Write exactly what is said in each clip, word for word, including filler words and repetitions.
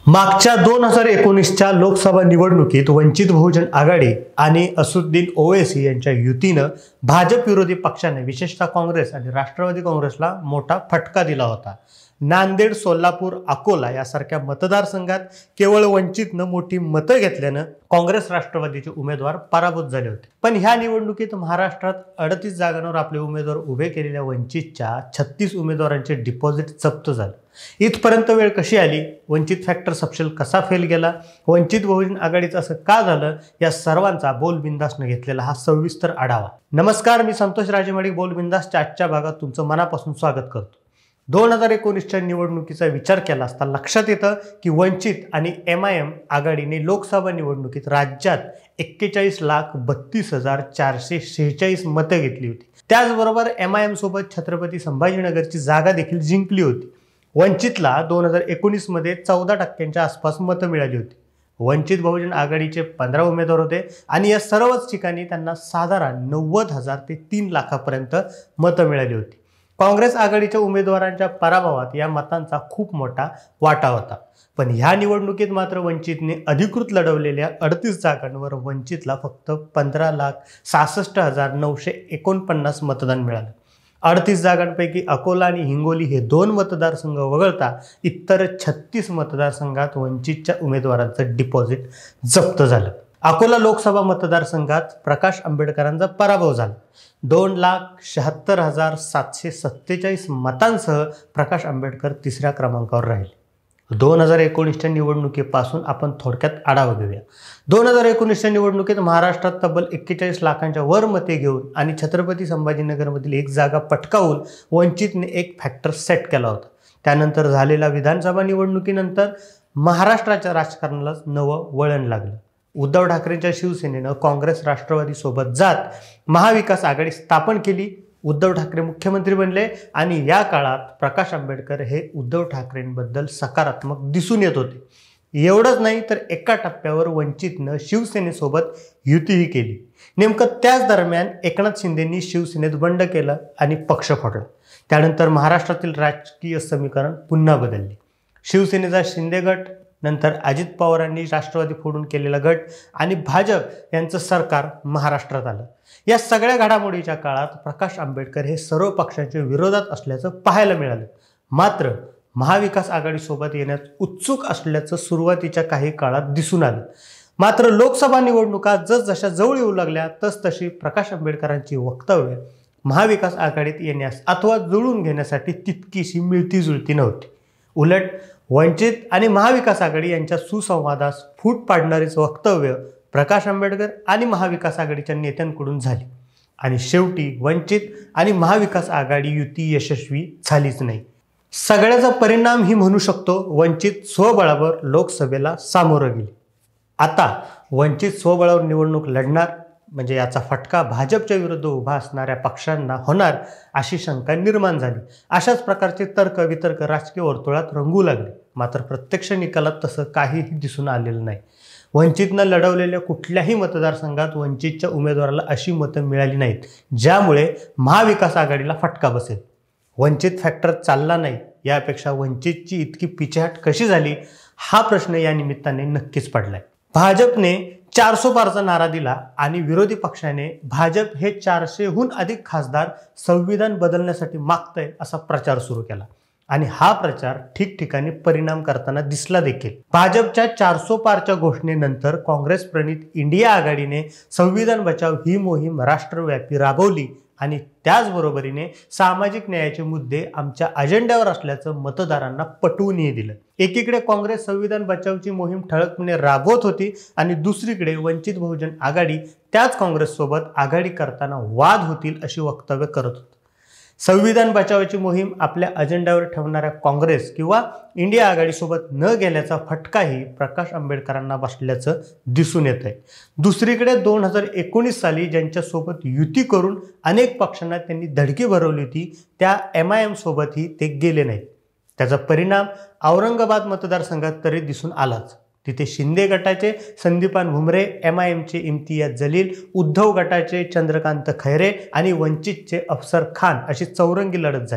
मागच्या दोन हजार एकोणीसच्या लोकसभा निवडणुकीत वंचित बहुजन आघाडी आणि असदुद्दीन ओवैसी यांच्या युतीनं भाजप विरोधी पक्षाने विशेषतः काँग्रेस आणि राष्ट्रवादी काँग्रेसला मोठा फटका दिला होता। नांदेड, सोलापूर, अकोला यासारख्या मतदारसंघात केवळ वंचितनं मोठी मतं घेतल्यानं काँग्रेस राष्ट्रवादीचे उमेदवार पराभूत झाले होते। पण ह्या निवडणुकीत महाराष्ट्रात अडतीस जागांवर आपले उमेदवार उभे केलेल्या वंचितच्या छत्तीस उमेदवारांचे डिपॉझिट जप्त झाले। इथपर्यंत वेळ कशी आली, वंचित फॅक्टर सपशेल कसा फेल गेला, वंचित बहुजन आघाडीचं असं का झालं, या सर्वांचा बोलबिंदासनं घेतलेला हा सविस्तर आढावा। नमस्कार, मी संतोष राजेमाडी बोलबिंदासच्या आजच्या भागात तुमचं मनापासून स्वागत करतो। दोन हजार एकोणीसच्या निवडणुकीचा विचार केला असता लक्षात येतं की वंचित आणि एम आय एम आघाडीने लोकसभा निवडणुकीत राज्यात एक्केचाळीस लाख बत्तीस हजार चारशे शेहेचाळीस मतं घेतली होती। त्याचबरोबर एम आय एम सोबत छत्रपती संभाजीनगरची जागा देखील जिंकली होती। वंचितला दोन हजार एकोणीस मध्ये चौदा टक्क्यांच्या आसपास मतं मिळाली होती। वंचित बहुजन आघाडीचे पंधरा उमेदवार होते आणि या सर्वच ठिकाणी त्यांना साधारण नव्वद हजार ते तीन लाखापर्यंत मतं मिळाली होती। काँग्रेस आघाडीच्या उमेदवारांच्या पराभवात या मतांचा खूप मोठा वाटा होता। पण ह्या निवडणुकीत मात्र वंचितने अधिकृत लढवलेल्या अडतीस जागांवर वंचितला फक्त पंधरा लाख सहासष्ट हजार नऊशे एकोणपन्नास मतदान मिळालं। अडतीस जागांपैकी अकोला आणि हिंगोली हे दोन मतदारसंघ वगळता इतर छत्तीस मतदारसंघात वंचितच्या उमेदवारांचं डिपॉझिट जप्त झालं। अकोला लोकसभा मतदारसंघात प्रकाश आंबेडकरांचा पराभव झाला। दोन लाख शहात्तर हजार सातशे सत्तेचाळीस मतांसह प्रकाश आंबेडकर तिसऱ्या क्रमांकावर राहिले। दोन हजार एकोणीसच्या निवडणुकीपासून आपण थोडक्यात आढावा घेऊया। दोन हजार एकोणीसच्या निवडणुकीत महाराष्ट्रात तब्बल एक्केचाळीस लाखांच्या वर मते घेऊन आणि छत्रपती संभाजीनगरमधील एक जागा पटकावून वंचितने एक फॅक्टर सेट केला होता। त्यानंतर झालेल्या विधानसभा निवडणुकीनंतर महाराष्ट्राच्या राजकारणालाच नवं वळण लागलं। उद्धव ठाकरेंच्या शिवसेनेनं काँग्रेस राष्ट्रवादी सोबत जात महाविकास आघाडी स्थापन केली। उद्धव ठाकरे मुख्यमंत्री बनले आणि या काळात प्रकाश आंबेडकर हे उद्धव ठाकरेंबद्दल सकारात्मक दिसून येत होते। एवढंच नाही तर एका टप्प्यावर वंचितनं शिवसेनेसोबत युतीही केली। नेमकं त्याच दरम्यान एकनाथ शिंदेंनी शिवसेनेत बंड केलं आणि पक्ष फोडला। त्यानंतर महाराष्ट्रातील राजकीय समीकरण पुन्हा बदलले। शिवसेनेचा शिंदे गट, नंतर अजित पवारांनी राष्ट्रवादी फोडून केलेला गट आणि भाजप यांचं सरकार महाराष्ट्रात आलं। या सगळ्या घडामोडीच्या काळात प्रकाश आंबेडकर हे सर्व पक्षांच्या विरोधात असल्याचं पाहायला मिळालं। मात्र महाविकास आघाडीसोबत येण्यास उत्सुक असल्याचं सुरुवातीच्या काही काळात दिसून आलं। मात्र लोकसभा निवडणुका जसजशा जवळ येऊ लागल्या तसतशी प्रकाश आंबेडकरांची वक्तव्य महाविकास आघाडीत येण्यास अथवा जुळून घेण्यासाठी तितकीशी मिळती जुळती नव्हती। उलट वंचित आणि महाविकास आघाडी यांच्या सुसंवादास फूट पाडणारीच वक्तव्य प्रकाश आंबेडकर आणि महाविकास आघाडीच्या नेत्यांकडून झाली आणि शेवटी वंचित आणि महाविकास आघाडी युती यशस्वी झालीच नाही। सगळ्याचा परिणाम ही म्हणू शकतो वंचित स्वबळावर लोकसभेला सामोरं गेली। आता वंचित स्वबळावर निवडणूक लढणार म्हणजे याचा फटका भाजपच्या विरुद्ध उभा असणाऱ्या पक्षांना होणार अशी शंका निर्माण झाली। अशाच प्रकारचे तर्क वितर्क राजकीय वर्तुळात रंगू लागले। मात्र प्रत्यक्ष निकालात तसं काहीही दिसून आलेलं नाही। वंचितनं लढवलेल्या कुठल्याही मतदारसंघात वंचितच्या उमेदवाराला अशी मतं मिळाली नाहीत ज्यामुळे महाविकास आघाडीला फटका बसेल। वंचित फॅक्टर चालला नाही, यापेक्षा वंचितची इतकी पिछेहाट कशी झाली हा प्रश्न या निमित्ताने नक्कीच पडलाय। भाजपने चारसो पारचा नारा दिला आणि विरोधी पक्षाने भाजप हे चारशेहून अधिक खासदार संविधान बदलण्यासाठी मागतंय असा प्रचार सुरू केला आणि हा प्रचार ठिकठिकाणी परिणाम करताना दिसला देखील। भाजपच्या चारसो पारच्या घोषणेनंतर काँग्रेस प्रणित इंडिया आघाडीने संविधान बचाव ही मोहीम राष्ट्रव्यापी राबवली आणि त्याचबरोबरीने सामाजिक न्यायाचे मुद्दे आमच्या अजेंड्यावर असल्याचं मतदारांना पटवूनही दिलं। एकीकडे काँग्रेस संविधान बचावची मोहीम ठळकपणे राबवत होती आणि दुसरीकडे वंचित बहुजन आघाडी त्याच काँग्रेससोबत आघाडी करताना वाद होतील अशी वक्तव्य करत होती। संविधान बचावाची मोहीम आपल्या अजेंड्यावर ठेवणाऱ्या काँग्रेस किंवा इंडिया आघाडीसोबत न गेल्याचा फटकाही प्रकाश आंबेडकरांना बसल्याचं दिसून येत आहे। दुसरीकडे दोन हजार एकोणीस साली ज्यांच्यासोबत युती करून अनेक पक्षांना त्यांनी धडकी भरवली होती त्या एम आय एम सोबतही ते गेले नाहीत। त्याचा परिणाम औरंगाबाद मतदारसंघात तरी दिसून आलाच। तिथे शिंदे गटाचे संदीपान भुमरे, एम आय एमचे इम्तियाज जलील, उद्धव गटाचे चंद्रकांत खैरे आणि वंचितचे अफसर खान अशी चौरंगी लढत झाली।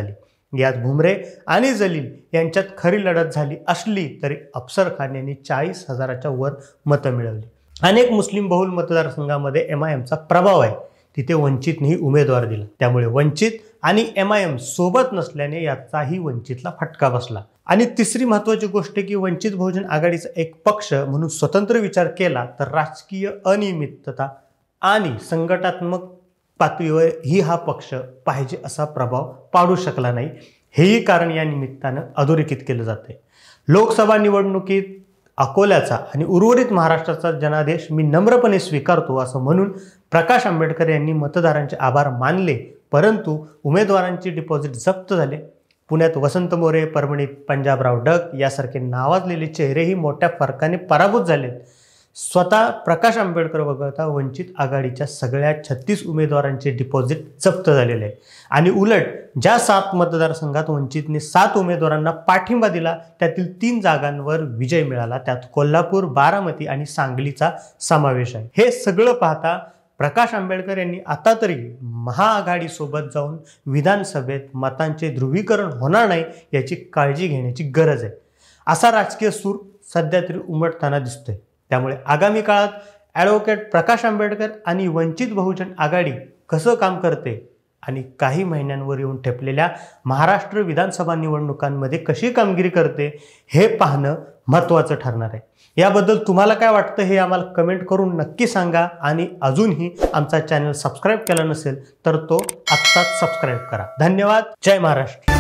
यात भुमरे आणि जलील यांच्यात खरी लढत झाली असली तरी अफसर खान यांनी चाळीस हजाराच्या वर मतं मिळवली. अनेक मुस्लिम बहुल मतदारसंघामध्ये एम आय एमचा प्रभाव आहे, तिथे वंचितनेही उमेदवार दिला. त्यामुळे वंचित आणि एम आय एम सोबत नसल्याने याचाही वंचितला फटका बसला. आणि तिसरी महत्त्वाची गोष्ट की वंचित बहुजन आघाडीचा एक पक्ष म्हणून स्वतंत्र विचार केला तर राजकीय अनियमितता आणि संघटनात्मक पातळीवर ही हा पक्ष पाहिजे असा प्रभाव पाडू शकला नाही. हेही कारण या निमित्तानं अधोरेखित केलं जाते. लोकसभा निवडणुकीत अकोल्याचा आणि उर्वरित महाराष्ट्राचा जनादेश मी नम्रपणे स्वीकारतो असं म्हणून प्रकाश आंबेडकर यांनी मतदारांचे आभार मानले, परंतु उमेदवारांची डिपॉझिट जप्त झाले. पुण्यात वसंत मोरे, परभणीत पंजाबराव डक यासारखे नावाजलेले चेहरेही मोठ्या फरकाने पराभूत झालेत. स्वतः प्रकाश आंबेडकर वगळता वंचित आघाडीच्या सगळ्या छत्तीस उमेदवारांचे डिपॉझिट जप्त झालेले आहे. आणि उलट ज्या सात मतदारसंघात वंचितने सात उमेदवारांना पाठिंबा दिला त्यातील तीन जागांवर विजय मिळाला. त्यात कोल्हापूर, बारामती आणि सांगलीचा समावेश आहे. हे सगळं पाहता प्रकाश आंबेडकर यांनी आता तरी महाआघाडीसोबत जाऊन विधानसभेत मतांचे ध्रुवीकरण होणार नाही याची काळजी घेण्याची गरज आहे. असा राजकीय सूर सध्या तरी उमटताना दिसतोय. त्यामुळे आगामी काळात ॲडव्होकेट प्रकाश आंबेडकर आणि वंचित बहुजन आघाडी कसं काम करते आणि काही महिन्यांवर येऊन ठेपलेल्या महाराष्ट्र विधानसभा निवडणुकांमध्ये कशी कामगिरी करते हे पाहणं महत्त्वाचं ठरणार आहे. याबद्दल तुम्हाला काय वाटतं हे आम्हाला कमेंट करून नक्की सांगा. आणि अजूनही आमचा चॅनल सबस्क्राईब केला नसेल तर तो आत्ताच सबस्क्राईब करा. धन्यवाद. जय महाराष्ट्र.